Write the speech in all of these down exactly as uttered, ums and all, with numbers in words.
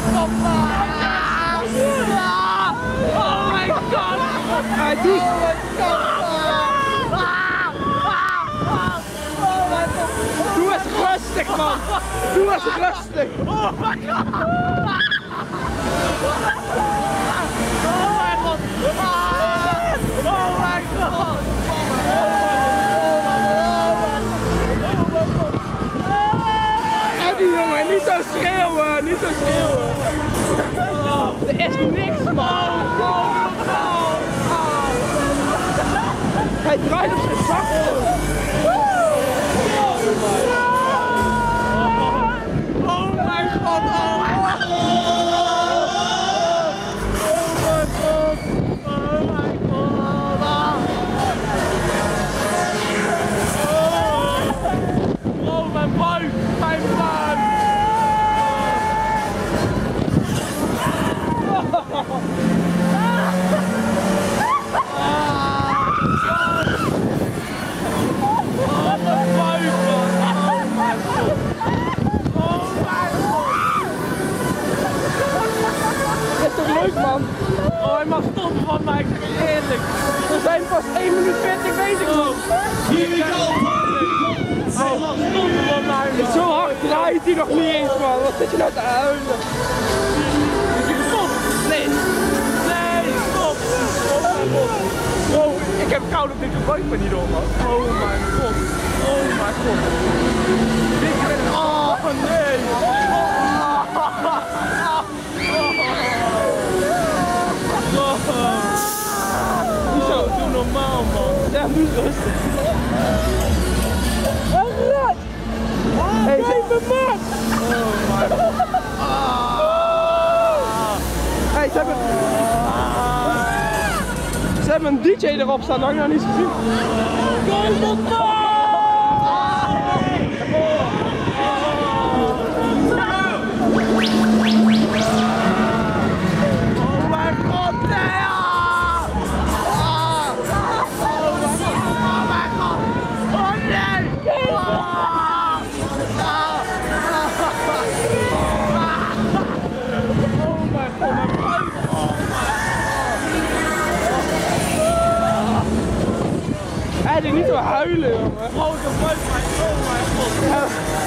Stop maar! Oh my god! Hij doet het! Doe eens rustig, man! Doe eens rustig! Oh my god! Oh my god! Oh my god! Eddie, jongen, niet zo schreeuwen! Niet zo schreeuwen! Er is niks, man! Hij draait op zijn zak! Oh my god! Oh my god! Oh my god! Oh mijn buik! Mijn buik! Leuk, man. Oh, hij mag stoppen van mij, ik zeg je eerlijk. We zijn pas één minuut veertig bezig, man. Here we go! Hij mag stoppen van mij, man. Zo hard draait hij nog niet eens, man. Wat zit je nou te huilen? Is hij gestopt? Nee. Nee, stop. Oh mijn god. Wow, ik heb koude dikke buik maar niet door, man. Oh mijn god. Oh mijn god. Dit is... Oh nee. Hoezo? Doe normaal, man. Ja, doe rustig. Wat? Hé, geef me maat! Oh my god. Hé, hey, ze hebben... Ze hebben een D J erop staan, dat heb ik nog niet gezien. Geef me maat! Hij niet zo huilen, jongen. Grote buik, oh mijn god. Ja.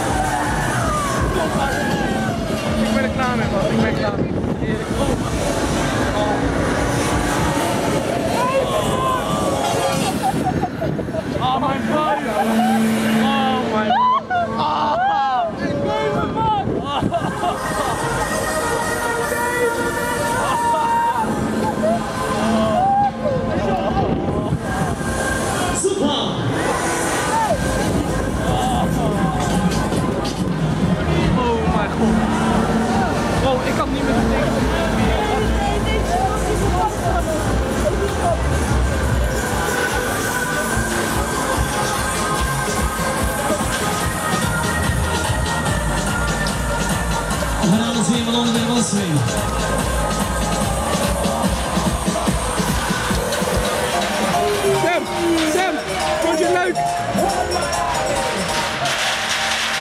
Ik ben er klaar mee, man. Ik ben er klaar mee. Eerlijk. Oh, oh mijn buik. Oh mijn god. Oh, ik ben er, man. Oh, ik kan niet meer de ding. We gaan alles weer wat onder de wasring. Sam, Sam, vond je het leuk?